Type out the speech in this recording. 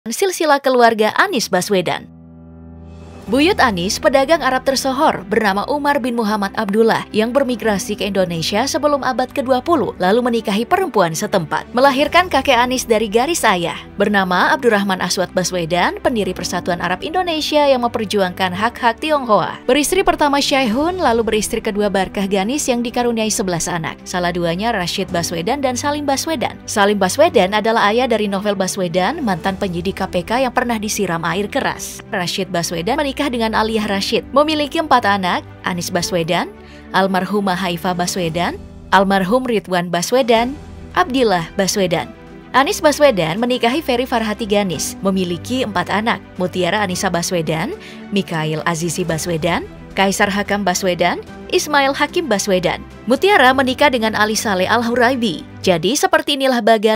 Silsilah keluarga Anies Baswedan. Buyut Anies, pedagang Arab tersohor bernama Umar bin Muhammad Abdullah yang bermigrasi ke Indonesia sebelum abad ke-20 lalu menikahi perempuan setempat. Melahirkan kakek Anies dari garis ayah bernama Abdurrahman Aswad Baswedan, pendiri Persatuan Arab Indonesia yang memperjuangkan hak-hak Tionghoa. Beristri pertama Syaihun, lalu beristri kedua Barkah Ganis yang dikaruniai 11 anak. Salah duanya Rashid Baswedan dan Salim Baswedan. Salim Baswedan adalah ayah dari Novel Baswedan, mantan penyidik KPK yang pernah disiram air keras. Rashid Baswedan menikah dengan Aliyah Rashid, memiliki 4 anak, Anies Baswedan, almarhumah Haifah Baswedan, almarhum Ridwan Baswedan, Abdillah Baswedan. Anies Baswedan menikahi Ferry Farhati Ganis, memiliki 4 anak, Mutiara Anissa Baswedan, Mikhail Azizi Baswedan, Kaisar Hakam Baswedan, Ismail Hakim Baswedan. Mutiara menikah dengan Ali Saleh Al-Huraibi. Jadi seperti inilah bagan